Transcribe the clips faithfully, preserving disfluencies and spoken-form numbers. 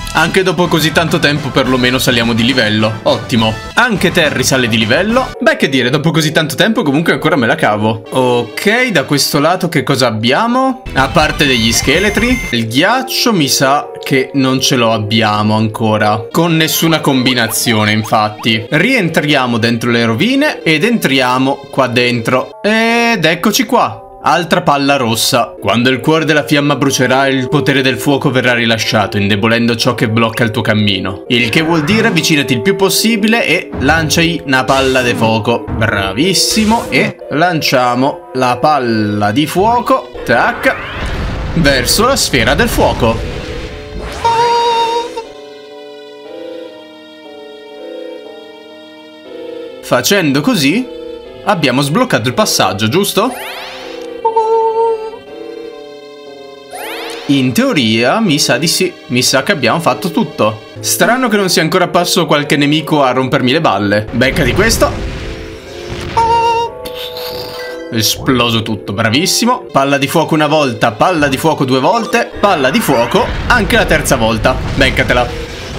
Anche dopo così tanto tempo perlomeno saliamo di livello. Ottimo. Anche Terry sale di livello. Beh, che dire, dopo così tanto tempo comunque ancora me la cavo. Ok, da questo lato che cosa abbiamo? A parte degli scheletri, il ghiaccio mi sa che non ce lo abbiamo ancora. Con nessuna combinazione, infatti. Rientriamo dentro le rovine ed entriamo qua dentro. Ed eccoci qua. Altra palla rossa. Quando il cuore della fiamma brucerà, il potere del fuoco verrà rilasciato, indebolendo ciò che blocca il tuo cammino. Il che vuol dire avvicinati il più possibile e lanciai una palla di fuoco. Bravissimo. E lanciamo la palla di fuoco, tac, verso la sfera del fuoco. Facendo così abbiamo sbloccato il passaggio, giusto? In teoria, mi sa di sì. Mi sa che abbiamo fatto tutto. Strano che non sia ancora apparso qualche nemico a rompermi le balle. Becca di questo. Oh. Esploso tutto, bravissimo. Palla di fuoco una volta, palla di fuoco due volte, palla di fuoco anche la terza volta. Beccatela.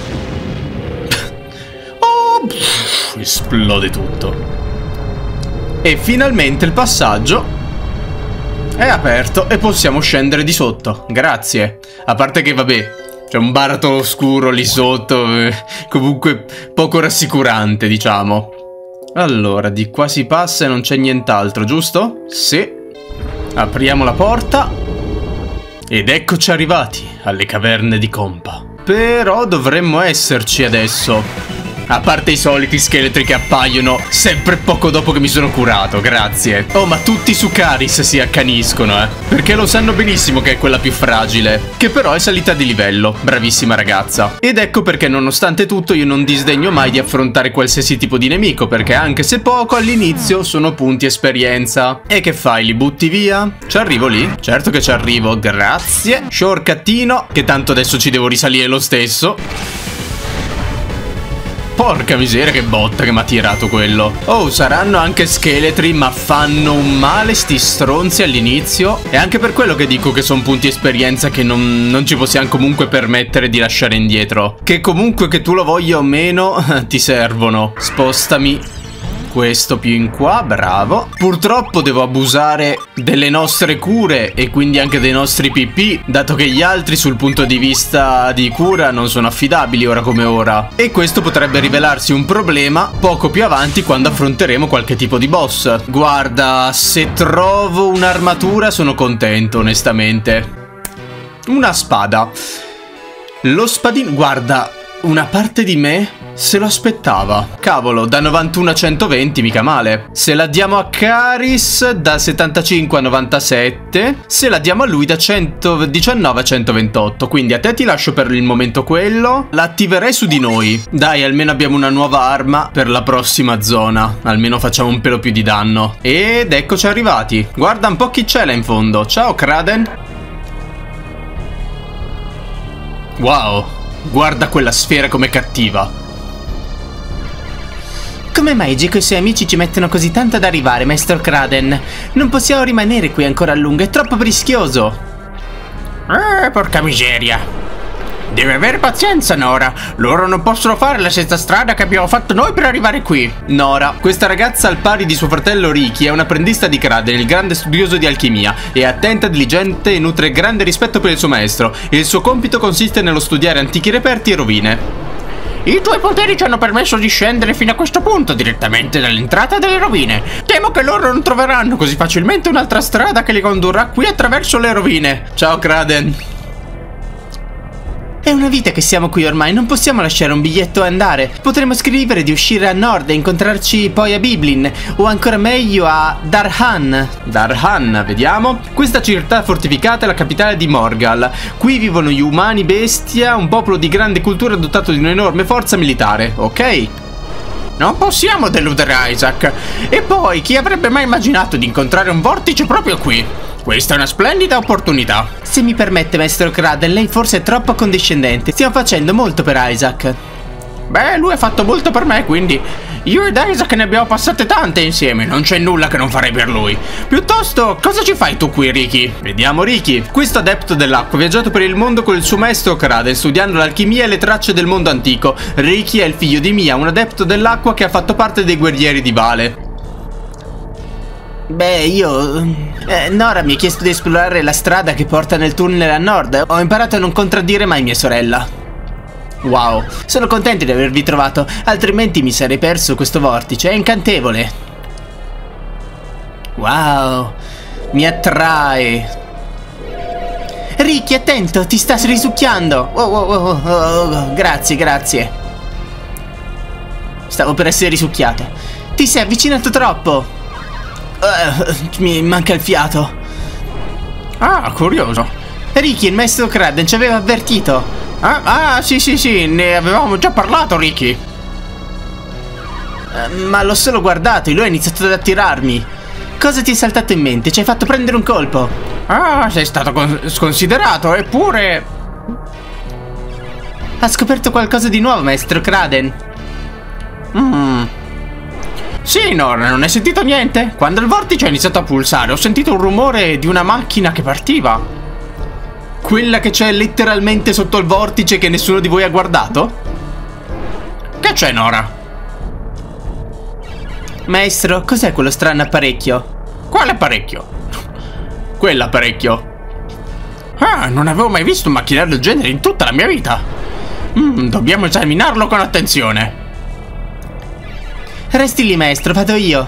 Oh. Esplode tutto. E finalmente il passaggio è aperto e possiamo scendere di sotto. Grazie. A parte che vabbè, c'è un baratro oscuro lì sotto, eh, comunque poco rassicurante, diciamo. Allora, di qua si passa e non c'è nient'altro, giusto? Sì. Apriamo la porta ed eccoci arrivati alle caverne di Compa. Però dovremmo esserci adesso. A parte i soliti scheletri che appaiono sempre poco dopo che mi sono curato, grazie. Oh, ma tutti su Caris si accaniscono, eh. Perché lo sanno benissimo che è quella più fragile. Che però è salita di livello. Bravissima ragazza. Ed ecco perché nonostante tutto io non disdegno mai di affrontare qualsiasi tipo di nemico. Perché anche se poco all'inizio sono punti esperienza. E che fai? Li butti via? Ci arrivo lì? Certo che ci arrivo, grazie. Shortcuttino, che tanto adesso ci devo risalire lo stesso. Porca miseria, che botta che mi ha tirato quello. Oh, saranno anche scheletri, ma fanno un male sti stronzi all'inizio. E anche per quello che dico che sono punti esperienza che non, non ci possiamo comunque permettere di lasciare indietro. Che comunque che tu lo voglia o meno, ti servono. Spostami questo più in qua, bravo. Purtroppo devo abusare delle nostre cure e quindi anche dei nostri P P, dato che gli altri sul punto di vista di cura non sono affidabili ora come ora. E questo potrebbe rivelarsi un problema poco più avanti quando affronteremo qualche tipo di boss. Guarda, se trovo un'armatura sono contento, onestamente. Una spada. Lo spadino, guarda, una parte di me se lo aspettava. Cavolo, da novantuno a centoventi mica male. Se la diamo a Caris da settantacinque a novantasette, se la diamo a lui da centodiciannove a centoventotto. Quindi a te ti lascio per il momento quello. La attiverei su di noi. Dai, almeno abbiamo una nuova arma per la prossima zona. Almeno facciamo un pelo più di danno. Ed eccoci arrivati. Guarda un po' chi c'è là in fondo. Ciao Kraden. Wow, guarda quella sfera com'è cattiva. Come mai Gico e i suoi amici ci mettono così tanto ad arrivare, maestro Kraden? Non possiamo rimanere qui ancora a lungo, è troppo rischioso. Eh, porca miseria. Deve avere pazienza, Nora. Loro non possono fare la stessa strada che abbiamo fatto noi per arrivare qui. Nora, questa ragazza al pari di suo fratello Ricky è un'apprendista di Kraden, il grande studioso di alchimia. È attenta, diligente e nutre grande rispetto per il suo maestro. Il suo compito consiste nello studiare antichi reperti e rovine. I tuoi poteri ci hanno permesso di scendere fino a questo punto, direttamente dall'entrata delle rovine. Temo che loro non troveranno così facilmente un'altra strada che li condurrà qui attraverso le rovine. Ciao Kraden. È una vita che siamo qui ormai, non possiamo lasciare un biglietto e andare. Potremmo scrivere di uscire a nord e incontrarci poi a Biblin, o ancora meglio a Darhan. Darhan, vediamo. Questa città fortificata è la capitale di Morgal. Qui vivono gli umani bestia, un popolo di grande cultura dotato di un'enorme forza militare, ok? Non possiamo deludere Isaac. E poi, chi avrebbe mai immaginato di incontrare un vortice proprio qui? Questa è una splendida opportunità. Se mi permette, maestro Kraden, lei forse è troppo condescendente. Stiamo facendo molto per Isaac. Beh, lui ha fatto molto per me, quindi Io ed Isaac ne abbiamo passate tante insieme, non c'è nulla che non farei per lui. Piuttosto, cosa ci fai tu qui, Ricky? Vediamo Ricky. Questo adepto dell'acqua ha viaggiato per il mondo con il suo maestro Kraden, studiando l'alchimia e le tracce del mondo antico. Ricky è il figlio di Mia, un adepto dell'acqua che ha fatto parte dei guerrieri di Vale. Beh, io... Eh, Nora mi ha chiesto di esplorare la strada che porta nel tunnel a nord. Ho imparato a non contraddire mai mia sorella. Wow, sono contento di avervi trovato, altrimenti mi sarei perso questo vortice, è incantevole. Wow, mi attrae. Ricky, attento, ti sta risucchiando. Oh, oh, oh, oh, oh, grazie, grazie. Stavo per essere risucchiato. Ti sei avvicinato troppo. Uh, mi manca il fiato. Ah, curioso. Ricky, il maestro Kraden ci aveva avvertito. Ah, ah, sì, sì, sì, ne avevamo già parlato, Ricky. Uh, ma l'ho solo guardato e lui ha iniziato ad attirarmi. Cosa ti è saltato in mente? Ci hai fatto prendere un colpo. Ah, sei stato sconsiderato, eppure... Ha scoperto qualcosa di nuovo, maestro Kraden? Mmm... Sì, Nora, non hai sentito niente? Quando il vortice ha iniziato a pulsare ho sentito un rumore di una macchina che partiva. Quella che c'è letteralmente sotto il vortice che nessuno di voi ha guardato? Che c'è, Nora? Maestro, cos'è quello strano apparecchio? Quale apparecchio? Quell'apparecchio. Ah, non avevo mai visto un macchinario del genere in tutta la mia vita. Mm, dobbiamo esaminarlo con attenzione. Resti lì, maestro, vado io.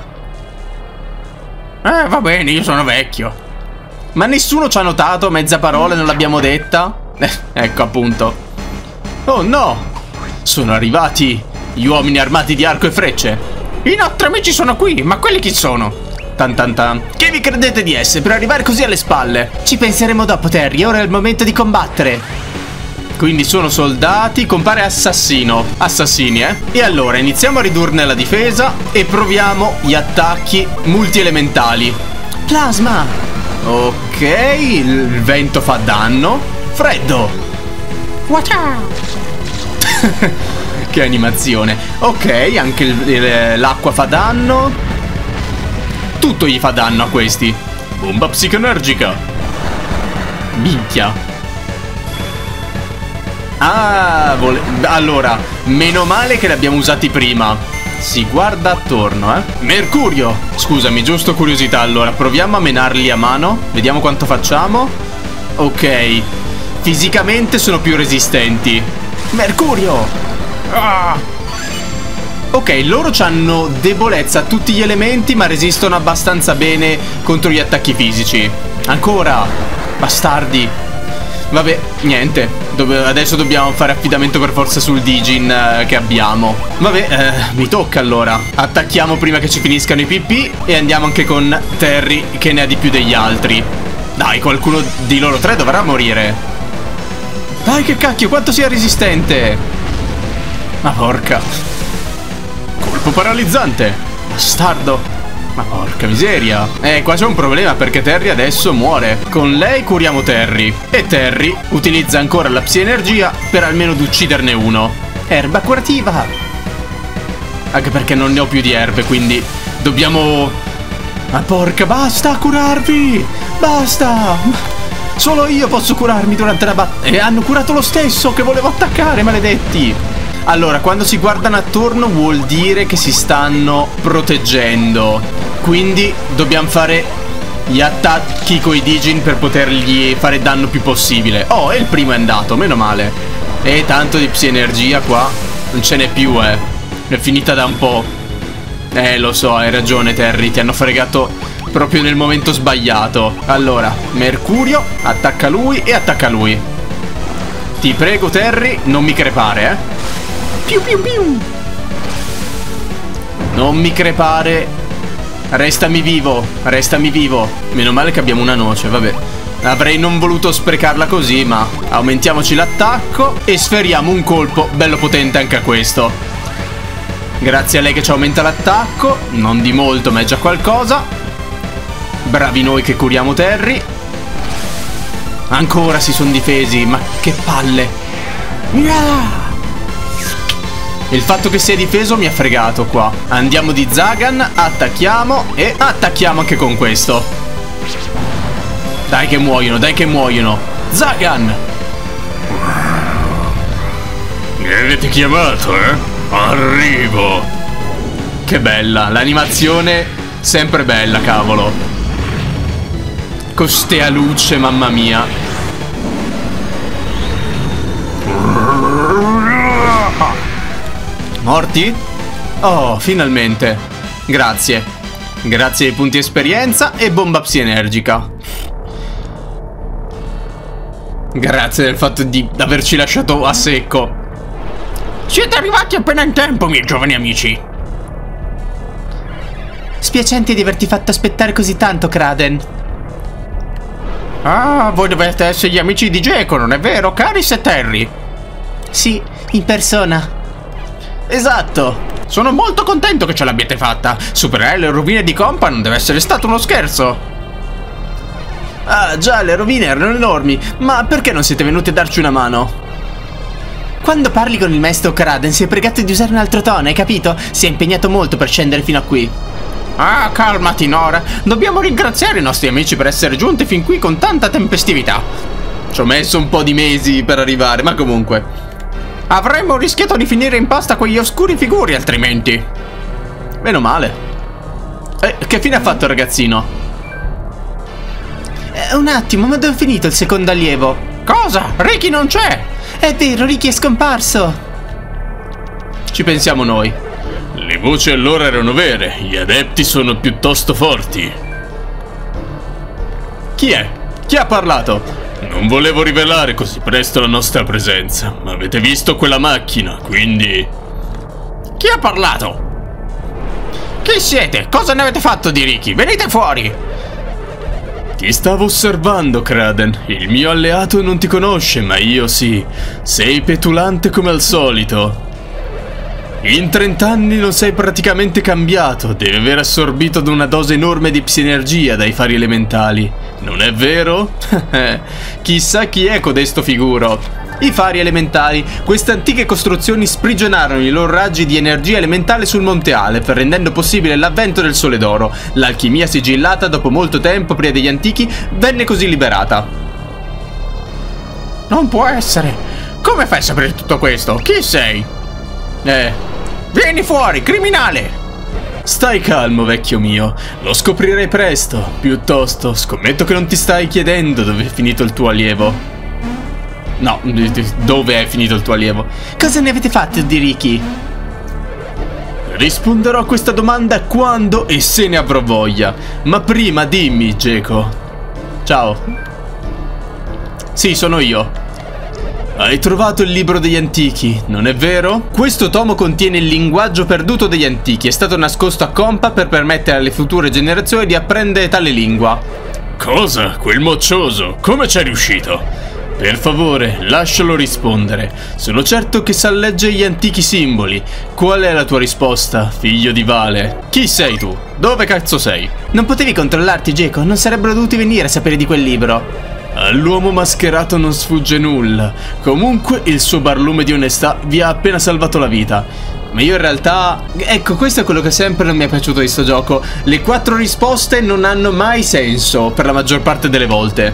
Eh, va bene, io sono vecchio. Ma nessuno ci ha notato, mezza parola non l'abbiamo detta? Eh, ecco appunto. Oh no! Sono arrivati gli uomini armati di arco e frecce. I nostri amici sono qui, ma quelli chi sono? Tan tan tan. Chi vi credete di essere per arrivare così alle spalle? Ci penseremo dopo, Terry, ora è il momento di combattere. Quindi sono soldati, compare assassino. Assassini, eh? E allora iniziamo a ridurne la difesa e proviamo gli attacchi multielementali. Plasma! Ok, il vento fa danno. Freddo! Che animazione. Ok, anche l'acqua fa danno. Tutto gli fa danno a questi. Bomba psicoenergica. Minchia. Ah, vole... allora, meno male che li abbiamo usati prima. Si guarda attorno, eh. Mercurio. Scusami, giusto curiosità. Allora, proviamo a menarli a mano. Vediamo quanto facciamo. Ok. Fisicamente sono più resistenti. Mercurio. Ah. Ok, loro hanno debolezza a tutti gli elementi, ma resistono abbastanza bene contro gli attacchi fisici. Ancora. Bastardi. Vabbè, niente. Dove adesso dobbiamo fare affidamento per forza sul Digin eh, che abbiamo. Vabbè, eh, mi tocca allora. Attacchiamo prima che ci finiscano i P P e andiamo anche con Terry che ne ha di più degli altri. Dai, qualcuno di loro tre dovrà morire. Dai, che cacchio, quanto sia resistente. Ma porca. Colpo paralizzante. Bastardo. Ma porca miseria. Eh, qua c'è un problema perché Terry adesso muore. Con lei curiamo Terry. E Terry utilizza ancora la psienergia per almeno ucciderne uno. Erba curativa. Anche perché non ne ho più di erbe, quindi dobbiamo... Ma porca, basta curarvi. Basta. Solo io posso curarmi durante la battaglia. E hanno curato lo stesso che volevo attaccare, maledetti. Allora, quando si guardano attorno vuol dire che si stanno proteggendo. Quindi dobbiamo fare gli attacchi coi Digin per potergli fare danno più possibile. Oh, e il primo è andato, meno male. E tanto di psienergia qua non ce n'è più, eh. È finita da un po'. Eh, lo so, hai ragione Terry, ti hanno fregato proprio nel momento sbagliato. Allora, Mercurio, attacca lui e attacca lui. Ti prego Terry, non mi crepare, eh. Piu piu piu. Non mi crepare. Restami vivo, restami vivo. Meno male che abbiamo una noce, vabbè. Avrei non voluto sprecarla così, ma aumentiamoci l'attacco e sferiamo un colpo bello potente anche a questo. Grazie a lei che ci aumenta l'attacco. Non di molto, ma è già qualcosa. Bravi noi che curiamo Terry. Ancora si sono difesi, ma che palle. Il fatto che sia difeso mi ha fregato qua. Andiamo di Zagan, attacchiamo e attacchiamo anche con questo. Dai che muoiono, dai che muoiono. Zagan! Mi avete chiamato, eh? Arrivo! Che bella, l'animazione sempre bella, cavolo. Costea luce, mamma mia. Morti? Oh, finalmente. Grazie. Grazie ai punti esperienza e bomba psienergica. Grazie del fatto di averci lasciato a secco. Siete arrivati appena in tempo, miei giovani amici. Spiacente di averti fatto aspettare così tanto, Kraden. Ah, voi dovete essere gli amici di Geco, non è vero, Caris e Terry? Sì, in persona. Esatto. Sono molto contento che ce l'abbiate fatta. Superare le rovine di Compa non deve essere stato uno scherzo. Ah, già, le rovine erano enormi. Ma perché non siete venuti a darci una mano? Quando parli con il maestro Kraden si è pregato di usare un altro tono, hai capito? Si è impegnato molto per scendere fino a qui. Ah, calmati, Nora. Dobbiamo ringraziare i nostri amici per essere giunti fin qui con tanta tempestività. Ci ho messo un po' di mesi per arrivare, ma comunque. Avremmo rischiato di finire in pasta quegli oscuri figuri altrimenti. Meno male. Eh, che fine ha fatto il ragazzino? Eh, un attimo, ma dove è finito il secondo allievo? Cosa? Ricky non c'è! È vero, Ricky è scomparso. Ci pensiamo noi. Le voci allora erano vere, gli adepti sono piuttosto forti. Chi è? Chi ha parlato? Non volevo rivelare così presto la nostra presenza, ma avete visto quella macchina, quindi... Chi ha parlato? Chi siete? Cosa ne avete fatto di Ricky? Venite fuori! Ti stavo osservando, Kraden. Il mio alleato non ti conosce, ma io sì. Sei petulante come al solito. In trent'anni non sei praticamente cambiato. Devi aver assorbito ad una dose enorme di psienergia dai fari elementali. Non è vero? Chissà chi è codesto figuro. I fari elementali. Queste antiche costruzioni sprigionarono i loro raggi di energia elementale sul monte Aleph, rendendo possibile l'avvento del Sole d'Oro. L'alchimia sigillata, dopo molto tempo prima degli antichi, venne così liberata. Non può essere. Come fai a sapere tutto questo? Chi sei? Eh... Vieni fuori, criminale! Stai calmo, vecchio mio. Lo scoprirai presto. Piuttosto, scommetto che non ti stai chiedendo dove è finito il tuo allievo. No, dove è finito il tuo allievo? Cosa ne avete fatto di Ricky? Risponderò a questa domanda quando e se ne avrò voglia. Ma prima dimmi, Geco. Ciao. Sì, sono io. Hai trovato il libro degli antichi, non è vero? Questo tomo contiene il linguaggio perduto degli antichi. È stato nascosto a Compa per permettere alle future generazioni di apprendere tale lingua. Cosa? Quel moccioso? Come c'è riuscito? Per favore, lascialo rispondere. Sono certo che sa leggere gli antichi simboli. Qual è la tua risposta, figlio di Vale? Chi sei tu? Dove cazzo sei? Non potevi controllarti, Geco. Non sarebbero dovuti venire a sapere di quel libro. All'uomo mascherato non sfugge nulla. Comunque il suo barlume di onestà vi ha appena salvato la vita. Ma io in realtà... Ecco, questo è quello che sempre non mi è piaciuto di sto gioco. Le quattro risposte non hanno mai senso per la maggior parte delle volte.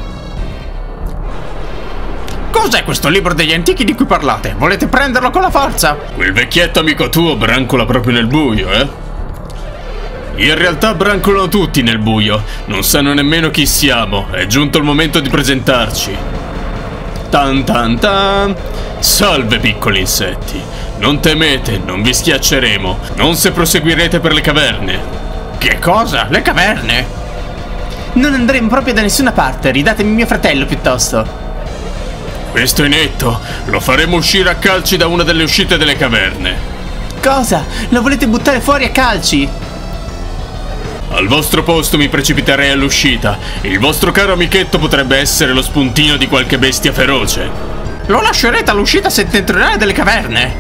Cos'è questo libro degli antichi di cui parlate? Volete prenderlo con la forza? Quel vecchietto amico tuo brancola proprio nel buio, eh? In realtà brancolano tutti nel buio. Non sanno nemmeno chi siamo. È giunto il momento di presentarci. Tan tan tan. Salve piccoli insetti. Non temete, non vi schiacceremo. Non se proseguirete per le caverne. Che cosa? Le caverne? Non andremo proprio da nessuna parte. Ridatemi mio fratello piuttosto. Questo è netto. Lo faremo uscire a calci da una delle uscite delle caverne. Cosa? Lo volete buttare fuori a calci? Al vostro posto mi precipiterei all'uscita. Il vostro caro amichetto potrebbe essere lo spuntino di qualche bestia feroce. Lo lascerete all'uscita settentrionale delle caverne?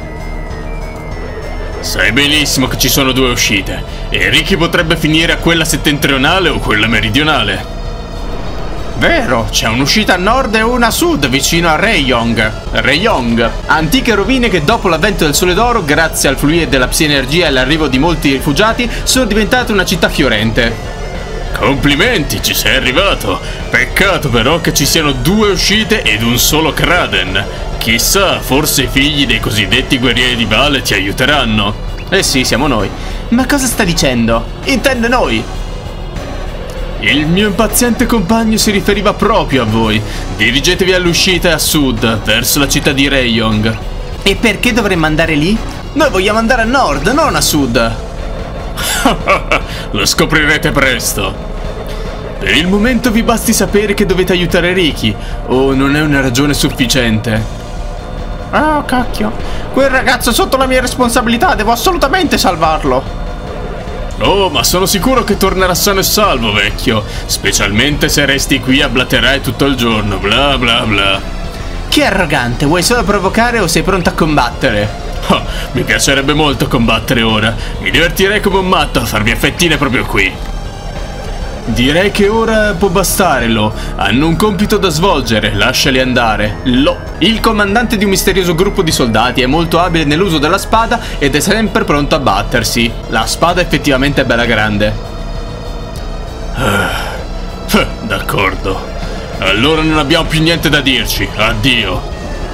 Sai benissimo che ci sono due uscite. E Ricky potrebbe finire a quella settentrionale o quella meridionale. Vero, c'è un'uscita a nord e una a sud vicino a Rayong. Rayong, antiche rovine che dopo l'avvento del Sole d'Oro, grazie al fluire della psi-energia e all'arrivo di molti rifugiati, sono diventate una città fiorente. Complimenti, ci sei arrivato. Peccato però che ci siano due uscite ed un solo Kraden. Chissà, forse i figli dei cosiddetti guerrieri di Vale ti aiuteranno. Eh sì, siamo noi. Ma cosa sta dicendo? Intende noi. Il mio impaziente compagno si riferiva proprio a voi. Dirigetevi all'uscita a sud, verso la città di Rayong. E perché dovremmo andare lì? Noi vogliamo andare a nord, non a sud. Lo scoprirete presto. Per il momento vi basti sapere che dovete aiutare Riki, o non è una ragione sufficiente? Oh, cacchio. Quel ragazzo è sotto la mia responsabilità, devo assolutamente salvarlo. Oh, ma sono sicuro che tornerà sano e salvo, vecchio. Specialmente se resti qui a blatterare tutto il giorno, bla bla bla. Che arrogante, vuoi solo provocare o sei pronto a combattere? Oh, mi piacerebbe molto combattere ora. Mi divertirei come un matto a farvi affettine proprio qui. Direi che ora può bastare, Lo. Hanno un compito da svolgere, lasciali andare. Lo, il comandante di un misterioso gruppo di soldati, è molto abile nell'uso della spada ed è sempre pronto a battersi. La spada effettivamente è bella grande. Ah, d'accordo. Allora non abbiamo più niente da dirci. Addio.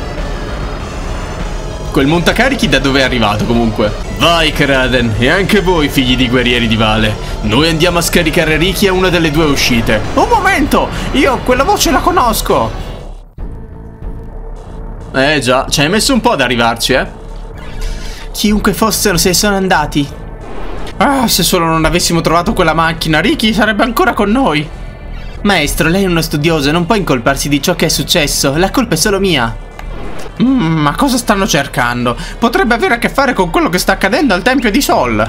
Quel montacarichi da dove è arrivato comunque? Vai Kraden, e anche voi figli di guerrieri di Vale. Noi andiamo a scaricare Riki a una delle due uscite. Un momento, io quella voce la conosco. Eh già, ci hai messo un po' ad arrivarci, eh? Chiunque fossero se ne sono andati. Ah, se solo non avessimo trovato quella macchina, Riki sarebbe ancora con noi. Maestro, lei è uno studioso e non può incolparsi di ciò che è successo. La colpa è solo mia. Mm, ma cosa stanno cercando? Potrebbe avere a che fare con quello che sta accadendo al Tempio di Sol.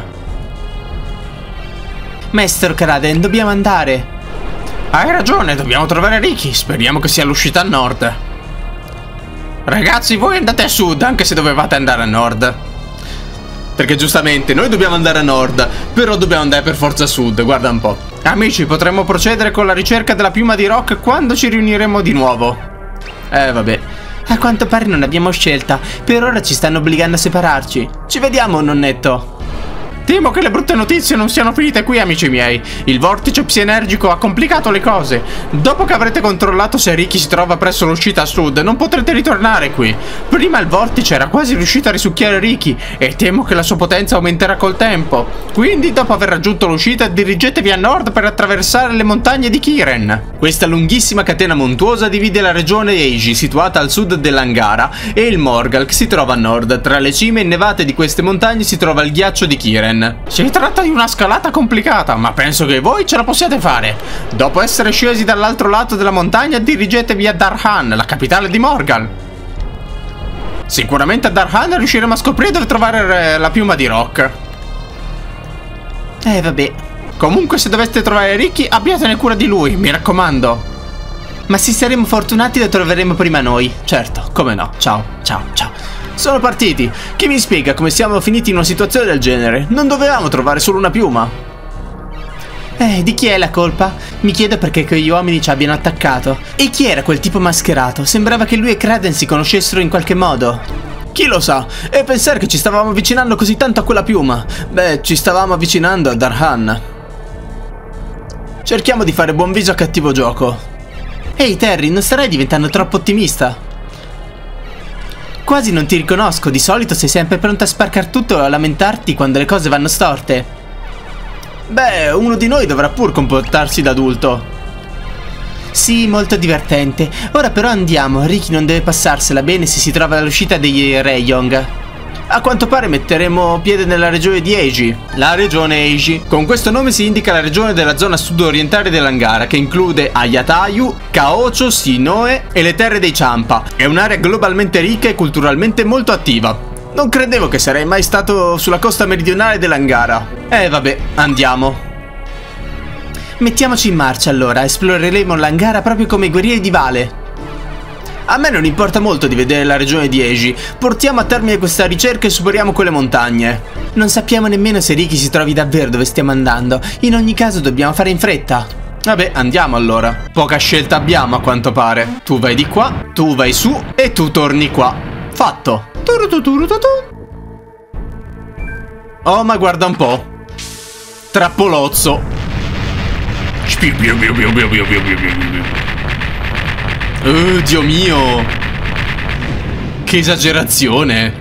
Maestro Kraden, dobbiamo andare. Hai ragione, dobbiamo trovare Riki. Speriamo che sia l'uscita a nord. Ragazzi, voi andate a sud, anche se dovevate andare a nord. Perché giustamente noi dobbiamo andare a nord, però dobbiamo andare per forza a sud, guarda un po'. Amici, potremmo procedere con la ricerca della piuma di Rock quando ci riuniremo di nuovo. Eh, vabbè. A quanto pare non abbiamo scelta. Per ora ci stanno obbligando a separarci. Ci vediamo, nonnetto. Temo che le brutte notizie non siano finite qui, amici miei. Il vortice psienergico ha complicato le cose. Dopo che avrete controllato se Riki si trova presso l'uscita a sud, non potrete ritornare qui. Prima il vortice era quasi riuscito a risucchiare Riki e temo che la sua potenza aumenterà col tempo. Quindi, dopo aver raggiunto l'uscita, dirigetevi a nord per attraversare le montagne di Kiren. Questa lunghissima catena montuosa divide la regione Eiji, situata al sud dell'Angara, e il Morgal, che si trova a nord. Tra le cime innevate di queste montagne si trova il ghiaccio di Kiren. Si tratta di una scalata complicata, ma penso che voi ce la possiate fare. Dopo essere scesi dall'altro lato della montagna, dirigetevi a Darhan, la capitale di Morgal. Sicuramente a Darhan riusciremo a scoprire dove trovare la piuma di Rock. Eh, vabbè. Comunque, se doveste trovare Riki, abbiatene cura di lui, mi raccomando. Ma se saremo fortunati lo troveremo prima noi. Certo, come no. Ciao, ciao, ciao. Sono partiti. Chi mi spiega come siamo finiti in una situazione del genere? Non dovevamo trovare solo una piuma. Eh, di chi è la colpa? Mi chiedo perché quegli uomini ci abbiano attaccato. E chi era quel tipo mascherato? Sembrava che lui e Kraden si conoscessero in qualche modo. Chi lo sa? E pensare che ci stavamo avvicinando così tanto a quella piuma. Beh, ci stavamo avvicinando a Darhan. Cerchiamo di fare buon viso a cattivo gioco. Ehi Terry, non starai diventando troppo ottimista? Quasi non ti riconosco, di solito sei sempre pronto a sparcar tutto e a lamentarti quando le cose vanno storte. Beh, uno di noi dovrà pur comportarsi da adulto. Sì, molto divertente. Ora però andiamo, Riki non deve passarsela bene se si trova all'uscita degli Rayong. A quanto pare metteremo piede nella regione di Eiji. La regione Eiji. Con questo nome si indica la regione della zona sud-orientale dell'Angara, che include Ayatayu, Kaocho, Sinoe e le terre dei Champa. È un'area globalmente ricca e culturalmente molto attiva. Non credevo che sarei mai stato sulla costa meridionale dell'Angara. Eh vabbè, andiamo. Mettiamoci in marcia allora, esploreremo l'Angara proprio come i guerrieri di Vale. A me non importa molto di vedere la regione di Eiji. Portiamo a termine questa ricerca e superiamo quelle montagne. Non sappiamo nemmeno se Riki si trovi davvero dove stiamo andando. In ogni caso dobbiamo fare in fretta. Vabbè, andiamo allora. Poca scelta abbiamo a quanto pare. Tu vai di qua, tu vai su e tu torni qua. Fatto. Oh, ma guarda un po'. Trappolozzo. Oh, Dio mio. Che esagerazione.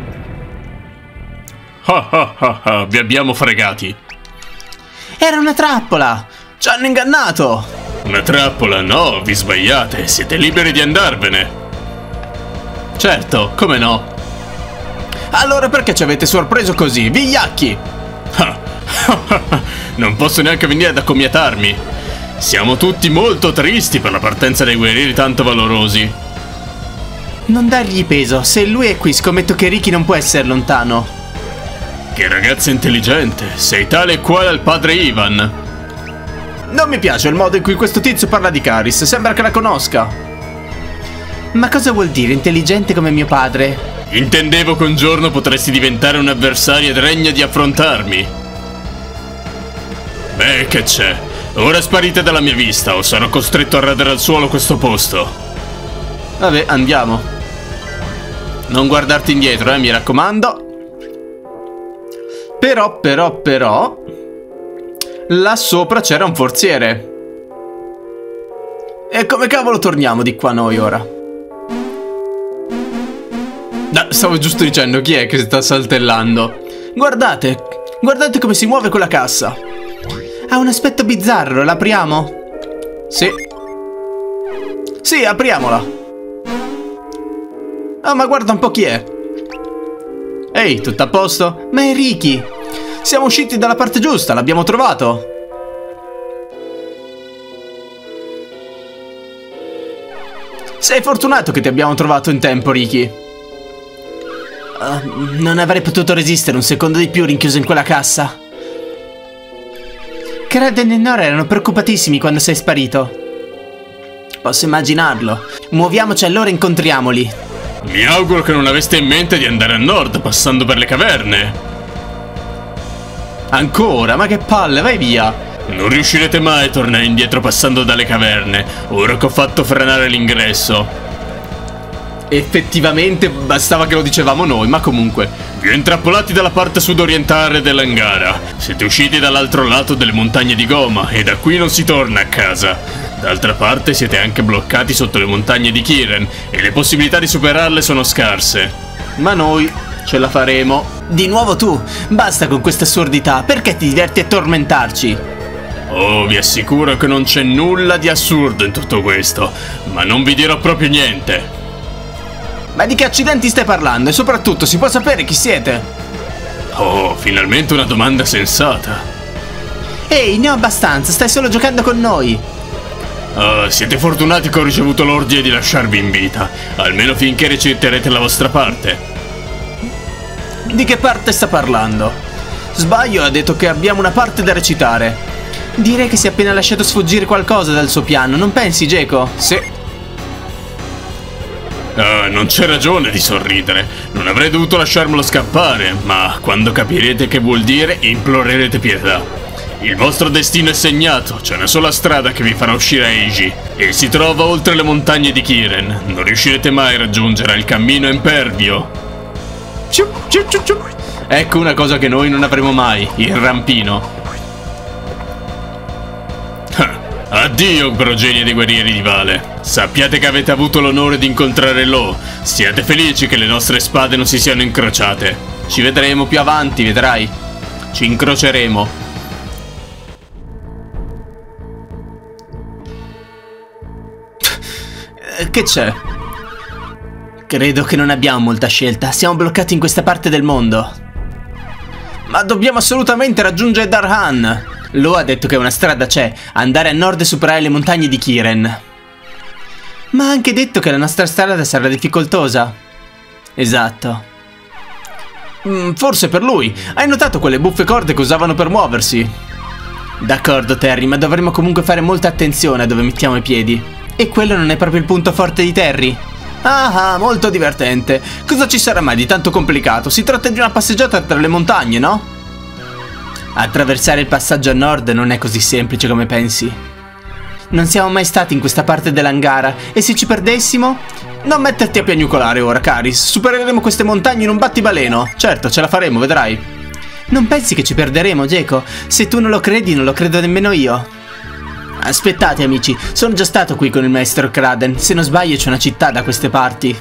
Ah ah ah ah, vi abbiamo fregati. Era una trappola. Ci hanno ingannato. Una trappola? No, vi sbagliate. Siete liberi di andarvene. Certo, come no. Allora perché ci avete sorpreso così, vigliacchi? Ah, non posso neanche venire ad accomiatarmi. Siamo tutti molto tristi per la partenza dei guerrieri tanto valorosi. Non dargli peso. Se lui è qui, scommetto che Ricky non può essere lontano. Che ragazza intelligente. Sei tale e quale al padre Ivan. Non mi piace il modo in cui questo tizio parla di Caris. Sembra che la conosca. Ma cosa vuol dire intelligente come mio padre? Intendevo che un giorno potresti diventare un avversario ed regna di affrontarmi. Beh, che c'è? Ora sparite dalla mia vista o sarò costretto a radere al suolo questo posto. Vabbè, andiamo. Non guardarti indietro, eh, mi raccomando. Però, però, però là sopra c'era un forziere. E come cavolo torniamo di qua noi ora? No, stavo giusto dicendo, chi è che sta saltellando? Guardate, guardate come si muove quella cassa. Ha un aspetto bizzarro, l'apriamo? Sì. Sì, apriamola. Ah, ma guarda un po' chi è. Ehi, tutto a posto? Ma è Ricky. Siamo usciti dalla parte giusta, l'abbiamo trovato. Sei fortunato che ti abbiamo trovato in tempo, Ricky. Uh, non avrei potuto resistere un secondo di più rinchiuso in quella cassa. Kraden e Nora erano preoccupatissimi quando sei sparito. Posso immaginarlo. Muoviamoci allora e incontriamoli. Mi auguro che non aveste in mente di andare a nord passando per le caverne. Ancora? Ma che palle, vai via. Non riuscirete mai a tornare indietro passando dalle caverne, ora che ho fatto frenare l'ingresso. Effettivamente bastava che lo dicevamo noi, ma comunque. Vi ho intrappolati dalla parte sudorientale dell'Angara. Siete usciti dall'altro lato delle montagne di Goma e da qui non si torna a casa. D'altra parte siete anche bloccati sotto le montagne di Kiren e le possibilità di superarle sono scarse. Ma noi ce la faremo. Di nuovo tu? Basta con questa assurdità, perché ti diverti a tormentarci? Oh, vi assicuro che non c'è nulla di assurdo in tutto questo, ma non vi dirò proprio niente. Ma di che accidenti stai parlando? E soprattutto, si può sapere chi siete? Oh, finalmente una domanda sensata. Ehi, ne ho abbastanza, stai solo giocando con noi. Uh, siete fortunati che ho ricevuto l'ordine di lasciarvi in vita, almeno finché reciterete la vostra parte. Di che parte sta parlando? Sbaglio, ha detto che abbiamo una parte da recitare. Direi che si è appena lasciato sfuggire qualcosa dal suo piano, non pensi, Geco? Sì. Uh, non c'è ragione di sorridere. Non avrei dovuto lasciarmelo scappare, ma quando capirete che vuol dire, implorerete pietà. Il vostro destino è segnato, c'è una sola strada che vi farà uscire a Eiji, e si trova oltre le montagne di Kiren. Non riuscirete mai a raggiungere, il cammino è impervio. Ecco una cosa che noi non avremo mai, il rampino. Addio, progenie dei guerrieri di Vale. Sappiate che avete avuto l'onore di incontrare Lo. Siate felici che le nostre spade non si siano incrociate. Ci vedremo più avanti, vedrai. Ci incroceremo. Che c'è? Credo che non abbiamo molta scelta. Siamo bloccati in questa parte del mondo. Ma dobbiamo assolutamente raggiungere Darhan. Lo ha detto che una strada c'è, andare a nord e superare le montagne di Kiren. Ma ha anche detto che la nostra strada sarà difficoltosa. Esatto. mm, Forse per lui. Hai notato quelle buffe corde che usavano per muoversi? D'accordo, Terry, ma dovremmo comunque fare molta attenzione a dove mettiamo i piedi. E quello non è proprio il punto forte di Terry. Ah, ah, molto divertente. Cosa ci sarà mai di tanto complicato? Si tratta di una passeggiata tra le montagne, no? Attraversare il passaggio a nord non è così semplice come pensi. Non siamo mai stati in questa parte dell'Angara, e se ci perdessimo? Non metterti a piagnucolare ora, Caris. Supereremo queste montagne in un battibaleno. Certo, ce la faremo, vedrai. Non pensi che ci perderemo, Geco? Se tu non lo credi, non lo credo nemmeno io. Aspettate, amici, sono già stato qui con il maestro Kraden. Se non sbaglio c'è una città da queste parti.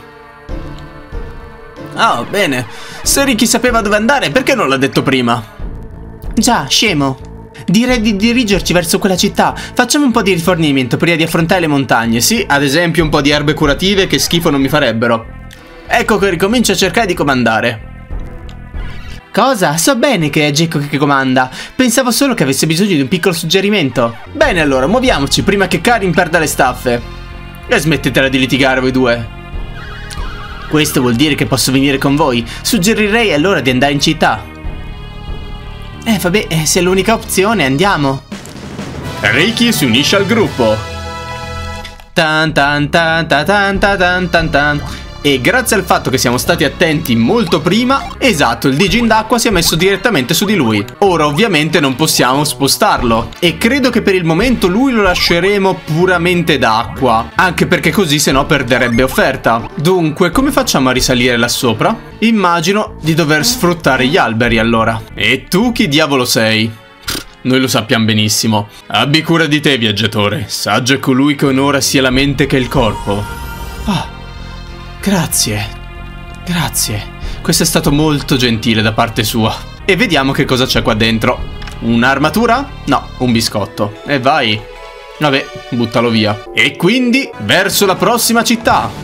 Oh, bene. Se Ricky sapeva dove andare, perché non l'ha detto prima? Già, scemo. Direi di dirigerci verso quella città. Facciamo un po' di rifornimento prima di affrontare le montagne. Sì, ad esempio un po' di erbe curative che schifo non mi farebbero. Ecco che ricomincio a cercare di comandare. Cosa? So bene che è Geco che comanda. Pensavo solo che avesse bisogno di un piccolo suggerimento. Bene allora, muoviamoci prima che Karin perda le staffe. E smettetela di litigare voi due. Questo vuol dire che posso venire con voi. Suggerirei allora di andare in città. Eh vabbè, se è l'unica opzione andiamo. Ricky si unisce al gruppo. Tan tan tan tan tan tan tan tan. E grazie al fatto che siamo stati attenti molto prima, esatto, il Digin d'acqua si è messo direttamente su di lui. Ora ovviamente non possiamo spostarlo e credo che per il momento lui lo lasceremo puramente d'acqua, anche perché così se no perderebbe offerta. Dunque, come facciamo a risalire là sopra? Immagino di dover sfruttare gli alberi allora. E tu chi diavolo sei? Noi lo sappiamo benissimo. Abbi cura di te, viaggiatore. Saggio è colui che onora sia la mente che il corpo. Ah. Grazie, grazie. Questo è stato molto gentile da parte sua. E vediamo che cosa c'è qua dentro. Un'armatura? No, un biscotto. E vai. Vabbè, buttalo via. E quindi verso la prossima città.